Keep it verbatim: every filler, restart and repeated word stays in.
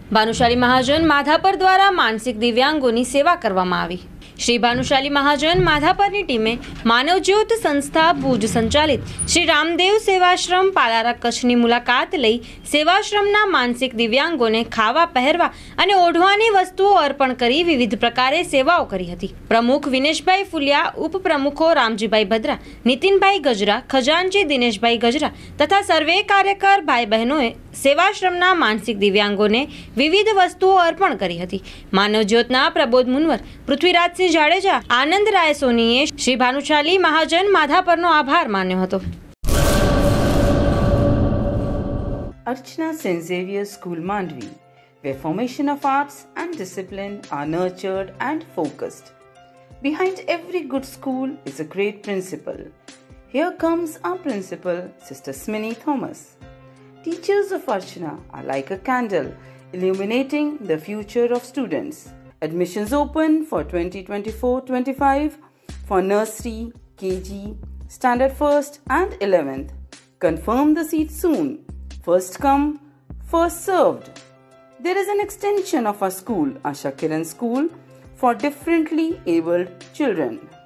ભાનુશાલી મહાજન માધાપર દ્વારા માનસિક દિવ્યાંગોની સેવા કરવામાં આવી। શ્રી ભાનુશાલી મહાજન માધાપરની ટીમે માનવજ્યોત સંસ્થા ભુજ સંચાલિત શ્રી રામદેવ સેવાશ્રમ પાલારા કચ્છની મુલાકાત લઈ સેવાશ્રમના માનસિક દિવ્યાંગોને ખાવા પહેરવા અને ઓઢવાની વસ્તુઓ અર્પણ કરી વિવિધ પ્રકારે સેવાઓ કરી હતી। પ્રમુખ વિનેશભાઈ ફુલિયા, ઉપપ્રમુખો રામજીભાઈ ભદ્રા, નીતિનભાઈ ગજરા, ખજાનચી દિનેશભાઈ ગજરા તથા સર્વે કાર્યકર ભાઈ બહેનોએ સેવાશ્રમના માનસિક દિવ્યાંગોને વિવિધ વસ્તુઓ અર્પણ કરી હતી। માનવજ્યોતના પ્રબોધ મુનવર, પૃથ્વીરાજસિંહ જાડેજા, આનંદ રાય સોનીએ શ્રી ભાનુશાલી મહાજન માધાપરનો આભાર માન્યો હતો। Archana Saint Xavier's School Mandvi, where formation of arts and discipline are nurtured and focused. Behind every good school is a great principal. Here comes our principal, Sister Smini Thomas. Teachers of Archana are like a candle, illuminating the future of students. Admissions open for twenty twenty-four twenty-five for nursery, K G, standard first and eleventh. Confirm the seat soon. First come, first served. There is an extension of our school, Asha Kiran School, for differently abled children.